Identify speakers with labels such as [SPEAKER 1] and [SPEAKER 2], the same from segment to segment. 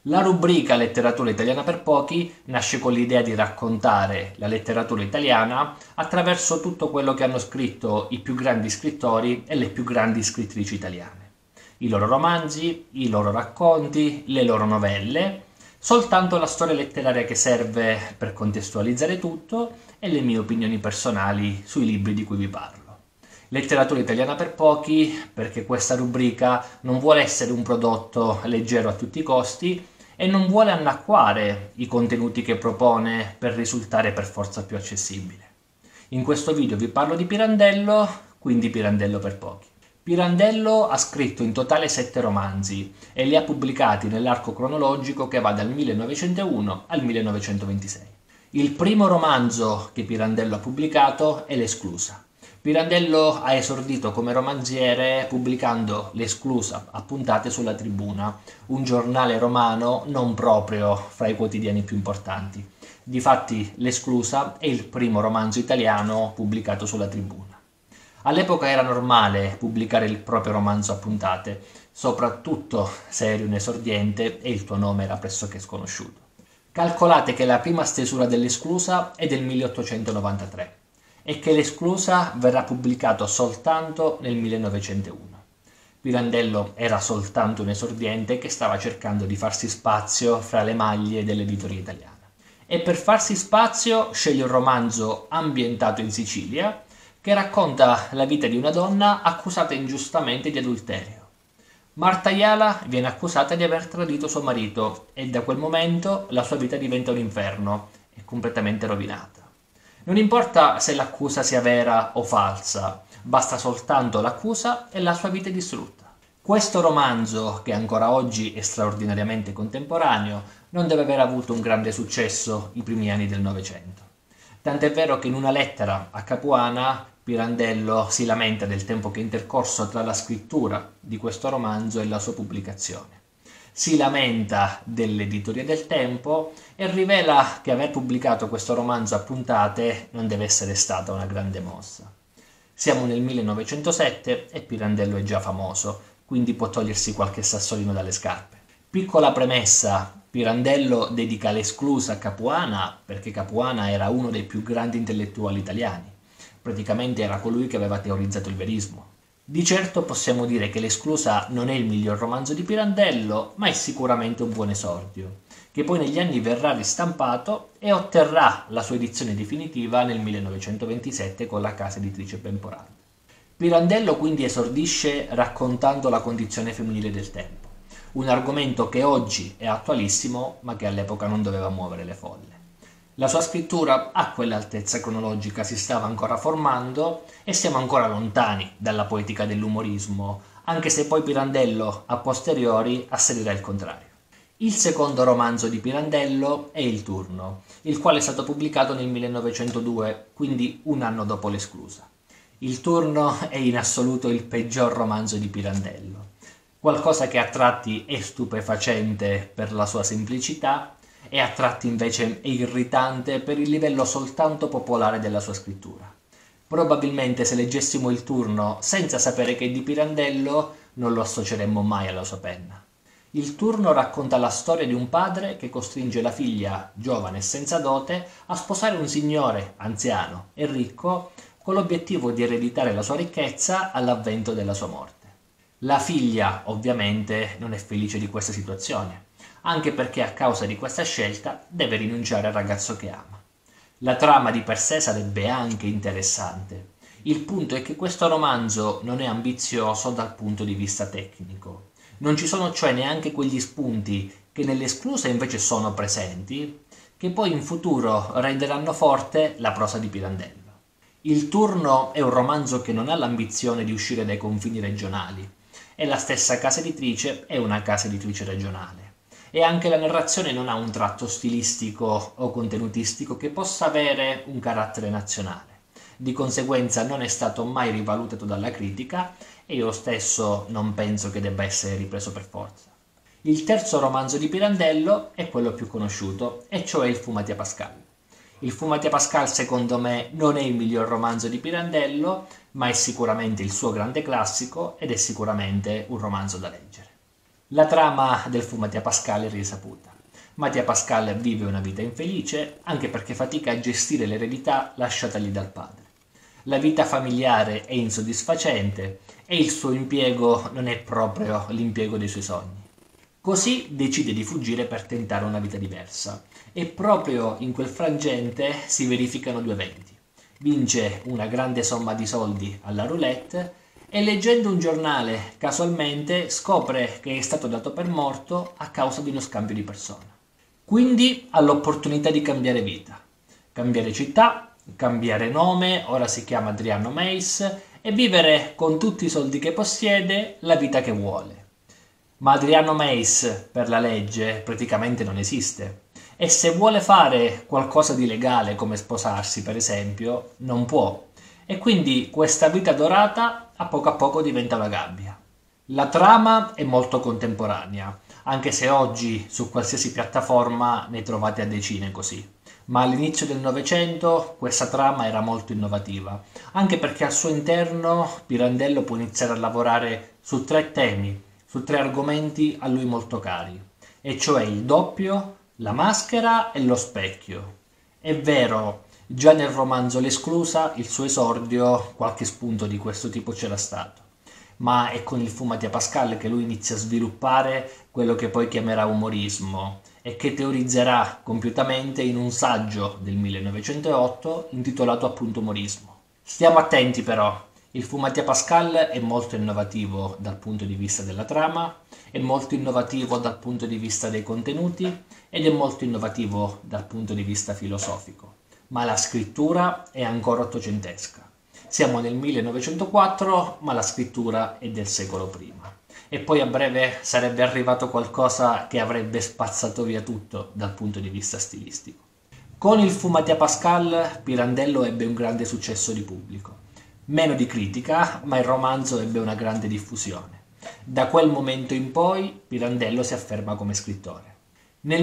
[SPEAKER 1] La rubrica Letteratura italiana per pochi nasce con l'idea di raccontare la letteratura italiana attraverso tutto quello che hanno scritto i più grandi scrittori e le più grandi scrittrici italiane. I loro romanzi, i loro racconti, le loro novelle, soltanto la storia letteraria che serve per contestualizzare tutto e le mie opinioni personali sui libri di cui vi parlo. Letteratura italiana per pochi, perché questa rubrica non vuole essere un prodotto leggero a tutti i costi e non vuole annacquare i contenuti che propone per risultare per forza più accessibile. In questo video vi parlo di Pirandello, quindi Pirandello per pochi. Pirandello ha scritto in totale 7 romanzi e li ha pubblicati nell'arco cronologico che va dal 1901 al 1926. Il primo romanzo che Pirandello ha pubblicato è L'Esclusa. Pirandello ha esordito come romanziere pubblicando L'Esclusa a puntate sulla Tribuna, un giornale romano non proprio fra i quotidiani più importanti. Difatti L'Esclusa è il primo romanzo italiano pubblicato sulla Tribuna. All'epoca era normale pubblicare il proprio romanzo a puntate, soprattutto se eri un esordiente e il tuo nome era pressoché sconosciuto. Calcolate che la prima stesura dell'Esclusa è del 1893 e che L'Esclusa verrà pubblicato soltanto nel 1901. Pirandello era soltanto un esordiente che stava cercando di farsi spazio fra le maglie dell'editoria italiana. E per farsi spazio sceglie un romanzo ambientato in Sicilia che racconta la vita di una donna accusata ingiustamente di adulterio. Marta Jala viene accusata di aver tradito suo marito e da quel momento la sua vita diventa un inferno, è completamente rovinata. Non importa se l'accusa sia vera o falsa, basta soltanto l'accusa e la sua vita è distrutta. Questo romanzo, che ancora oggi è straordinariamente contemporaneo, non deve aver avuto un grande successo i primi anni del Novecento. Tant'è vero che in una lettera a Capuana Pirandello si lamenta del tempo che è intercorso tra la scrittura di questo romanzo e la sua pubblicazione. Si lamenta dell'editoria del tempo e rivela che aver pubblicato questo romanzo a puntate non deve essere stata una grande mossa. Siamo nel 1907 e Pirandello è già famoso, quindi può togliersi qualche sassolino dalle scarpe. Piccola premessa, Pirandello dedica L'Esclusa a Capuana perché Capuana era uno dei più grandi intellettuali italiani. Praticamente era colui che aveva teorizzato il verismo. Di certo possiamo dire che L'Esclusa non è il miglior romanzo di Pirandello, ma è sicuramente un buon esordio, che poi negli anni verrà ristampato e otterrà la sua edizione definitiva nel 1927 con la casa editrice Benporando. Pirandello quindi esordisce raccontando la condizione femminile del tempo, un argomento che oggi è attualissimo ma che all'epoca non doveva muovere le folle. La sua scrittura a quell'altezza cronologica si stava ancora formando e siamo ancora lontani dalla poetica dell'umorismo, anche se poi Pirandello a posteriori asserirà il contrario. Il secondo romanzo di Pirandello è Il Turno, il quale è stato pubblicato nel 1902, quindi un anno dopo L'Esclusa. Il Turno è in assoluto il peggior romanzo di Pirandello, qualcosa che a tratti è stupefacente per la sua semplicità e a tratti invece è irritante per il livello soltanto popolare della sua scrittura. Probabilmente se leggessimo Il Turno senza sapere che è di Pirandello non lo associeremmo mai alla sua penna. Il Turno racconta la storia di un padre che costringe la figlia, giovane e senza dote, a sposare un signore anziano e ricco con l'obiettivo di ereditare la sua ricchezza all'avvento della sua morte. La figlia, ovviamente, non è felice di questa situazione, anche perché a causa di questa scelta deve rinunciare al ragazzo che ama. La trama di per sé sarebbe anche interessante. Il punto è che questo romanzo non è ambizioso dal punto di vista tecnico. Non ci sono cioè neanche quegli spunti che nell'Esclusa invece sono presenti, che poi in futuro renderanno forte la prosa di Pirandello. Il Turno è un romanzo che non ha l'ambizione di uscire dai confini regionali, e la stessa casa editrice è una casa editrice regionale. E anche la narrazione non ha un tratto stilistico o contenutistico che possa avere un carattere nazionale. Di conseguenza non è stato mai rivalutato dalla critica e io stesso non penso che debba essere ripreso per forza. Il terzo romanzo di Pirandello è quello più conosciuto, e cioè Il Fumati a Pascal. Il Fumati a Pascal secondo me non è il miglior romanzo di Pirandello, ma è sicuramente il suo grande classico ed è sicuramente un romanzo da leggere. La trama del fu Mattia Pascal è risaputa. Mattia Pascal vive una vita infelice anche perché fatica a gestire l'eredità lasciatagli dal padre. La vita familiare è insoddisfacente e il suo impiego non è proprio l'impiego dei suoi sogni. Così decide di fuggire per tentare una vita diversa e proprio in quel frangente si verificano due eventi. Vince una grande somma di soldi alla roulette e leggendo un giornale casualmente scopre che è stato dato per morto a causa di uno scambio di persona. Quindi ha l'opportunità di cambiare vita, cambiare città, cambiare nome, ora si chiama Adriano Meis, e vivere con tutti i soldi che possiede la vita che vuole. Ma Adriano Meis per la legge praticamente non esiste e se vuole fare qualcosa di legale come sposarsi per esempio non può e quindi questa vita dorata a poco diventa una gabbia. La trama è molto contemporanea, anche se oggi su qualsiasi piattaforma ne trovate a decine così. Ma all'inizio del Novecento questa trama era molto innovativa, anche perché al suo interno Pirandello può iniziare a lavorare su tre temi, su tre argomenti a lui molto cari, e cioè il doppio, la maschera e lo specchio. È vero, già nel romanzo L'Esclusa, il suo esordio, qualche spunto di questo tipo c'era stato, ma è con il fu Mattia Pascal che lui inizia a sviluppare quello che poi chiamerà umorismo e che teorizzerà compiutamente in un saggio del 1908 intitolato appunto Umorismo. Stiamo attenti però, il fu Mattia Pascal è molto innovativo dal punto di vista della trama, è molto innovativo dal punto di vista dei contenuti ed è molto innovativo dal punto di vista filosofico, ma la scrittura è ancora ottocentesca. Siamo nel 1904, ma la scrittura è del secolo prima. E poi a breve sarebbe arrivato qualcosa che avrebbe spazzato via tutto dal punto di vista stilistico. Con il fu Mattia Pascal, Pirandello ebbe un grande successo di pubblico. Meno di critica, ma il romanzo ebbe una grande diffusione. Da quel momento in poi Pirandello si afferma come scrittore. Nel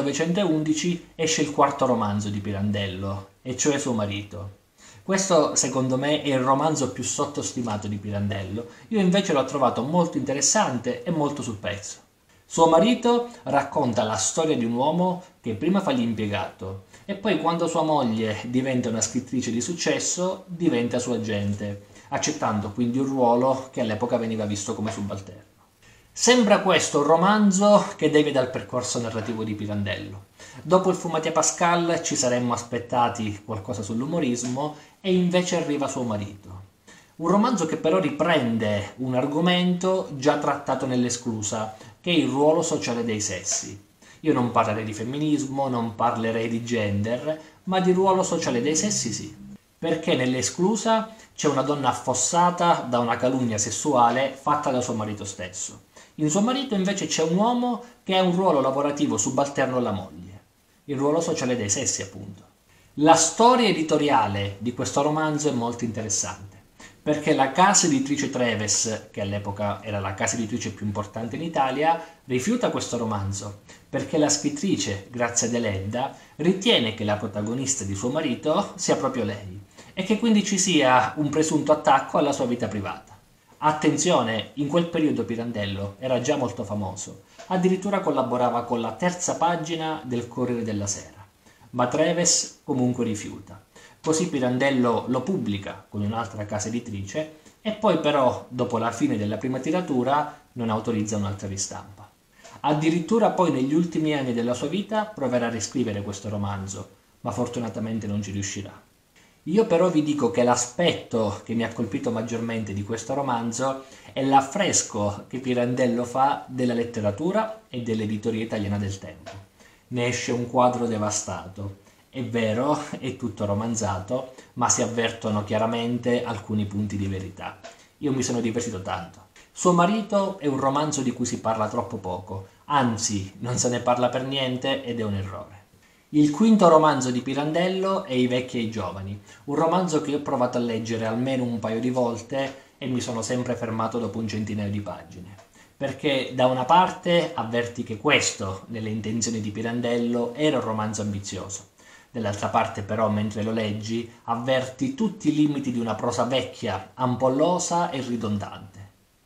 [SPEAKER 1] 1911 esce il quarto romanzo di Pirandello, e cioè Suo marito. Questo secondo me è il romanzo più sottostimato di Pirandello, io invece l'ho trovato molto interessante e molto sul pezzo. Suo marito racconta la storia di un uomo che prima fa l'impiegato e poi quando sua moglie diventa una scrittrice di successo diventa sua agente, accettando quindi un ruolo che all'epoca veniva visto come subalterno. Sembra questo un romanzo che deviene dal percorso narrativo di Pirandello. Dopo il fu Mattia Pascal ci saremmo aspettati qualcosa sull'umorismo e invece arriva Suo marito. Un romanzo che però riprende un argomento già trattato nell'Esclusa, che è il ruolo sociale dei sessi. Io non parlerei di femminismo, non parlerei di gender, ma di ruolo sociale dei sessi sì. Perché nell'Esclusa c'è una donna affossata da una calunnia sessuale fatta da suo marito stesso. In Suo marito invece c'è un uomo che ha un ruolo lavorativo subalterno alla moglie. Il ruolo sociale dei sessi, appunto. La storia editoriale di questo romanzo è molto interessante, perché la casa editrice Treves, che all'epoca era la casa editrice più importante in Italia, rifiuta questo romanzo, perché la scrittrice, Grazia Deledda, ritiene che la protagonista di Suo marito sia proprio lei, e che quindi ci sia un presunto attacco alla sua vita privata. Attenzione, in quel periodo Pirandello era già molto famoso, addirittura collaborava con la terza pagina del Corriere della Sera, ma Treves comunque rifiuta. Così Pirandello lo pubblica con un'altra casa editrice e poi però, dopo la fine della prima tiratura, non autorizza un'altra ristampa. Addirittura poi negli ultimi anni della sua vita proverà a riscrivere questo romanzo, ma fortunatamente non ci riuscirà. Io però vi dico che l'aspetto che mi ha colpito maggiormente di questo romanzo è l'affresco che Pirandello fa della letteratura e dell'editoria italiana del tempo. Ne esce un quadro devastato. È vero, è tutto romanzato, ma si avvertono chiaramente alcuni punti di verità. Io mi sono divertito tanto. Suo marito è un romanzo di cui si parla troppo poco, anzi non se ne parla per niente ed è un errore. Il quinto romanzo di Pirandello è I vecchi e i giovani, un romanzo che ho provato a leggere almeno un paio di volte e mi sono sempre fermato dopo un centinaio di pagine. Perché da una parte avverti che questo, nelle intenzioni di Pirandello, era un romanzo ambizioso. Dall'altra parte però, mentre lo leggi, avverti tutti i limiti di una prosa vecchia, ampollosa e ridondante.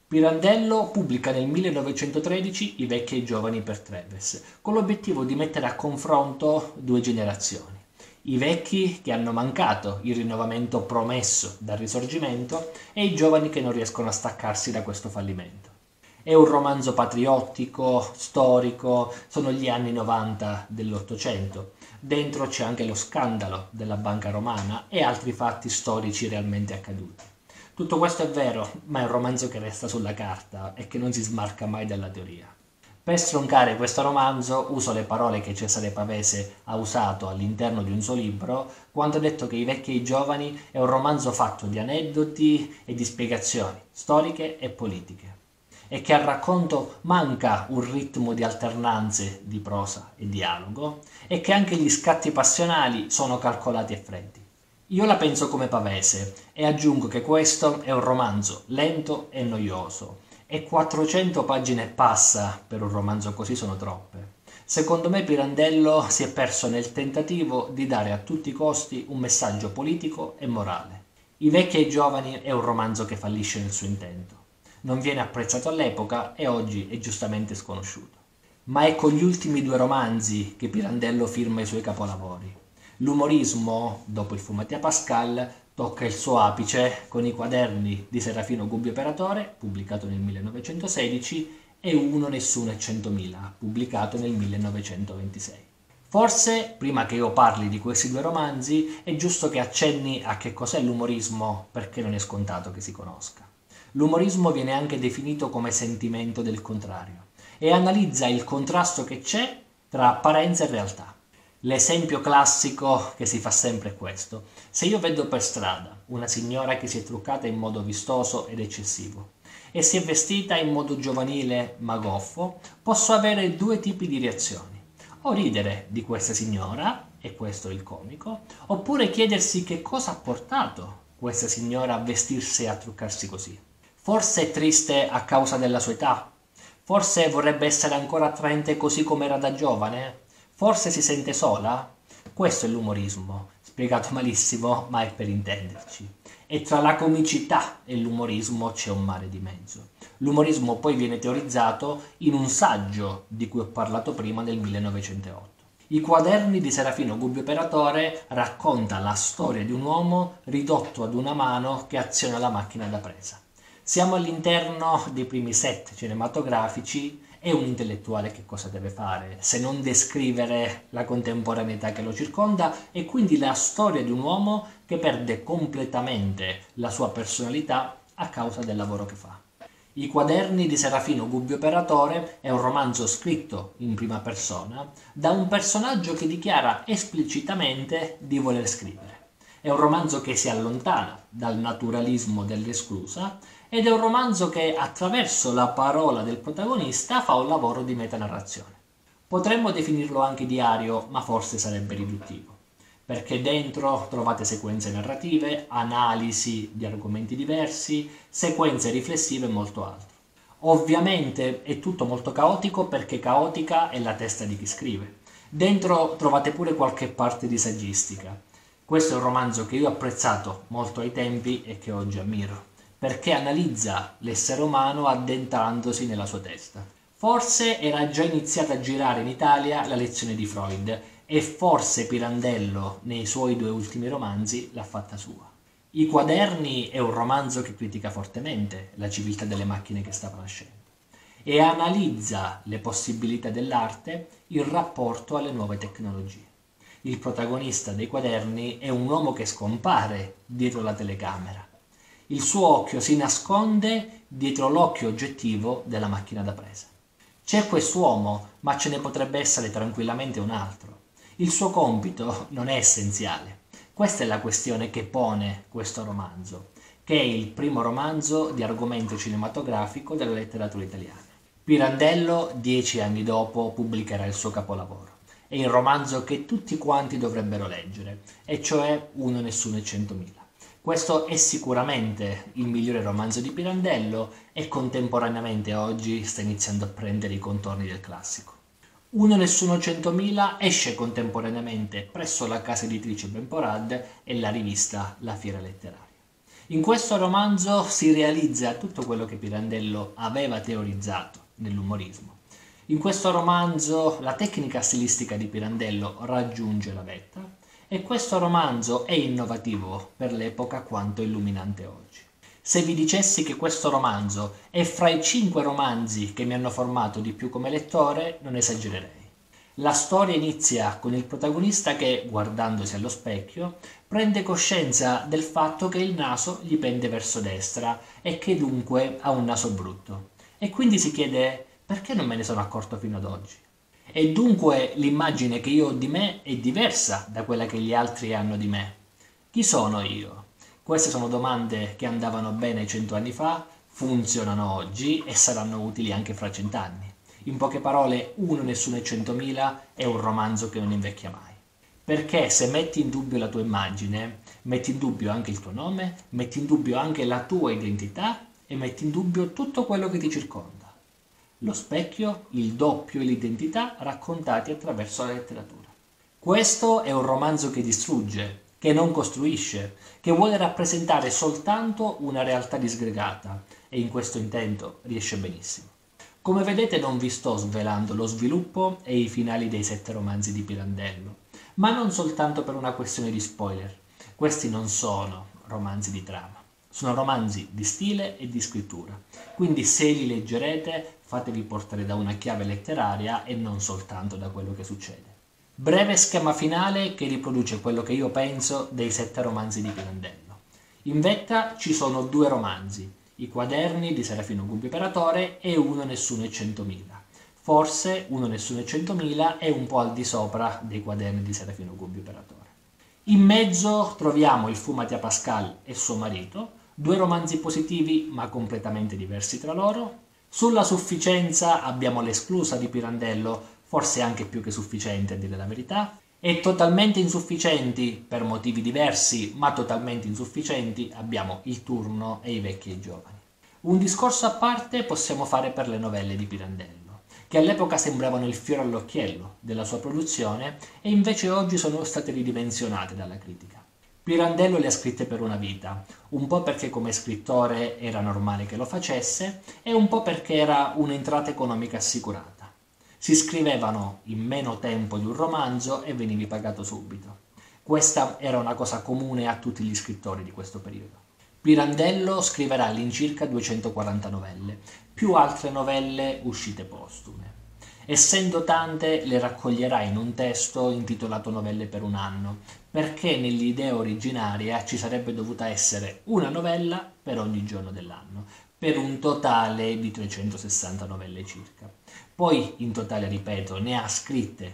[SPEAKER 1] Pirandello pubblica nel 1913 I vecchi e i giovani per Treves, con l'obiettivo di mettere a confronto due generazioni. I vecchi che hanno mancato il rinnovamento promesso dal Risorgimento e i giovani che non riescono a staccarsi da questo fallimento. È un romanzo patriottico, storico, sono gli anni 90 dell'Ottocento. Dentro c'è anche lo scandalo della Banca Romana e altri fatti storici realmente accaduti. Tutto questo è vero, ma è un romanzo che resta sulla carta e che non si smarca mai dalla teoria. Per stroncare questo romanzo uso le parole che Cesare Pavese ha usato all'interno di un suo libro quando ha detto che I vecchi e i giovani è un romanzo fatto di aneddoti e di spiegazioni storiche e politiche e che al racconto manca un ritmo di alternanze di prosa e dialogo e che anche gli scatti passionali sono calcolati e freddi. Io la penso come Pavese e aggiungo che questo è un romanzo lento e noioso e 400 pagine e passa per un romanzo così sono troppe. Secondo me Pirandello si è perso nel tentativo di dare a tutti i costi un messaggio politico e morale. I vecchi e i giovani è un romanzo che fallisce nel suo intento. Non viene apprezzato all'epoca e oggi è giustamente sconosciuto. Ma è con gli ultimi due romanzi che Pirandello firma i suoi capolavori. L'umorismo, dopo il Fumetti a Pascal, tocca il suo apice con I quaderni di Serafino Gubbio Operatore, pubblicato nel 1916, e Uno, Nessuno e 100.000, pubblicato nel 1926. Forse, prima che io parli di questi due romanzi, è giusto che accenni a che cos'è l'umorismo, perché non è scontato che si conosca. L'umorismo viene anche definito come sentimento del contrario e analizza il contrasto che c'è tra apparenza e realtà. L'esempio classico che si fa sempre è questo. Se io vedo per strada una signora che si è truccata in modo vistoso ed eccessivo e si è vestita in modo giovanile ma goffo, posso avere due tipi di reazioni. O ridere di questa signora, e questo è il comico, oppure chiedersi che cosa ha portato questa signora a vestirsi e a truccarsi così. Forse è triste a causa della sua età? Forse vorrebbe essere ancora attraente così come era da giovane? Forse si sente sola? Questo è l'umorismo, spiegato malissimo, ma è per intenderci. E tra la comicità e l'umorismo c'è un mare di mezzo. L'umorismo poi viene teorizzato in un saggio di cui ho parlato prima del 1908. I quaderni di Serafino Gubbio Operatore racconta la storia di un uomo ridotto ad una mano che aziona la macchina da presa. Siamo all'interno dei primi set cinematografici e un intellettuale che cosa deve fare se non descrivere la contemporaneità che lo circonda e quindi la storia di un uomo che perde completamente la sua personalità a causa del lavoro che fa. I quaderni di Serafino Gubbio Operatore è un romanzo scritto in prima persona da un personaggio che dichiara esplicitamente di voler scrivere. È un romanzo che si allontana dal naturalismo dell'esclusa ed è un romanzo che attraverso la parola del protagonista fa un lavoro di metanarrazione. Potremmo definirlo anche diario, ma forse sarebbe riduttivo, perché dentro trovate sequenze narrative, analisi di argomenti diversi, sequenze riflessive e molto altro. Ovviamente è tutto molto caotico perché caotica è la testa di chi scrive. Dentro trovate pure qualche parte di saggistica. Questo è un romanzo che io ho apprezzato molto ai tempi e che oggi ammiro, perché analizza l'essere umano addentrandosi nella sua testa. Forse era già iniziata a girare in Italia la lezione di Freud e forse Pirandello, nei suoi due ultimi romanzi, l'ha fatta sua. I quaderni è un romanzo che critica fortemente la civiltà delle macchine che stava nascendo e analizza le possibilità dell'arte in rapporto alle nuove tecnologie. Il protagonista dei quaderni è un uomo che scompare dietro la telecamera. Il suo occhio si nasconde dietro l'occhio oggettivo della macchina da presa. C'è quest'uomo, ma ce ne potrebbe essere tranquillamente un altro. Il suo compito non è essenziale. Questa è la questione che pone questo romanzo, che è il primo romanzo di argomento cinematografico della letteratura italiana. Pirandello, 10 anni dopo, pubblicherà il suo capolavoro. È il romanzo che tutti quanti dovrebbero leggere, e cioè Uno, Nessuno e 100.000. Questo è sicuramente il migliore romanzo di Pirandello e contemporaneamente oggi sta iniziando a prendere i contorni del classico. Uno, Nessuno, 100.000 esce contemporaneamente presso la casa editrice Benporad e la rivista La Fiera Letteraria. In questo romanzo si realizza tutto quello che Pirandello aveva teorizzato nell'umorismo. In questo romanzo la tecnica stilistica di Pirandello raggiunge la vetta e questo romanzo è innovativo per l'epoca quanto illuminante oggi. Se vi dicessi che questo romanzo è fra i 5 romanzi che mi hanno formato di più come lettore, non esagererei. La storia inizia con il protagonista che, guardandosi allo specchio, prende coscienza del fatto che il naso gli pende verso destra e che dunque ha un naso brutto. E quindi si chiede: perché non me ne sono accorto fino ad oggi? E dunque l'immagine che io ho di me è diversa da quella che gli altri hanno di me. Chi sono io? Queste sono domande che andavano bene 100 anni fa, funzionano oggi e saranno utili anche fra 100 anni. In poche parole, Uno, Nessuno e 100.000 è un romanzo che non invecchia mai. Perché se metti in dubbio la tua immagine, metti in dubbio anche il tuo nome, metti in dubbio anche la tua identità e metti in dubbio tutto quello che ti circonda. Lo specchio, il doppio e l'identità raccontati attraverso la letteratura. Questo è un romanzo che distrugge, che non costruisce, che vuole rappresentare soltanto una realtà disgregata e in questo intento riesce benissimo. Come vedete non vi sto svelando lo sviluppo e i finali dei 7 romanzi di Pirandello, ma non soltanto per una questione di spoiler. Questi non sono romanzi di trama, sono romanzi di stile e di scrittura, quindi se li leggerete fatevi portare da una chiave letteraria e non soltanto da quello che succede. Breve schema finale che riproduce quello che io penso dei 7 romanzi di Pirandello. In vetta ci sono 2 romanzi, I quaderni di Serafino Gubbio Peratore e Uno, Nessuno e 100.000. Forse Uno, Nessuno e 100.000 è un po' al di sopra dei quaderni di Serafino Gubbio Peratore. In mezzo troviamo Il fu Mattia Pascal e suo marito, 2 romanzi positivi ma completamente diversi tra loro. Sulla sufficienza abbiamo L'esclusa di Pirandello, forse anche più che sufficiente a dire la verità, e totalmente insufficienti, per motivi diversi, ma totalmente insufficienti, abbiamo Il turno e I vecchi e i giovani. Un discorso a parte possiamo fare per le novelle di Pirandello, che all'epoca sembravano il fiore all'occhiello della sua produzione e invece oggi sono state ridimensionate dalla critica. Pirandello le ha scritte per una vita, un po' perché come scrittore era normale che lo facesse e un po' perché era un'entrata economica assicurata. Si scrivevano in meno tempo di un romanzo e venivi pagato subito. Questa era una cosa comune a tutti gli scrittori di questo periodo. Pirandello scriverà all'incirca 240 novelle, più altre novelle uscite postume. Essendo tante, le raccoglierà in un testo intitolato Novelle per un anno, perché nell'idea originaria ci sarebbe dovuta essere una novella per ogni giorno dell'anno, per un totale di 360 novelle circa. Poi in totale, ripeto, ne ha scritte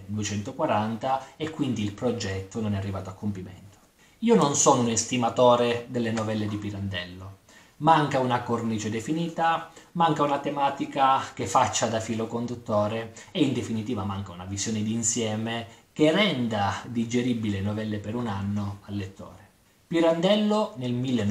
[SPEAKER 1] 240 e quindi il progetto non è arrivato a compimento. Io non sono un estimatore delle novelle di Pirandello. Manca una cornice definita, manca una tematica che faccia da filo conduttore e in definitiva manca una visione d'insieme che renda digeribile Novelle per un anno al lettore. Pirandello nel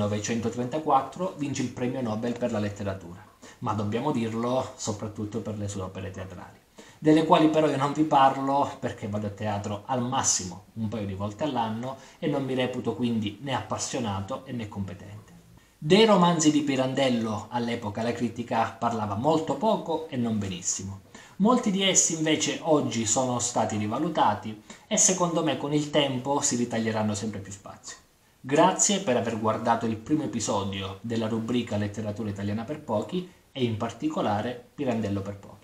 [SPEAKER 1] 1934 vince il premio Nobel per la letteratura, ma dobbiamo dirlo soprattutto per le sue opere teatrali, delle quali però io non vi parlo perché vado a teatro al massimo un paio di volte all'anno e non mi reputo quindi né appassionato né competente. Dei romanzi di Pirandello all'epoca la critica parlava molto poco e non benissimo. Molti di essi invece oggi sono stati rivalutati e secondo me con il tempo si ritaglieranno sempre più spazio. Grazie per aver guardato il primo episodio della rubrica Letteratura italiana per pochi e in particolare Pirandello per pochi.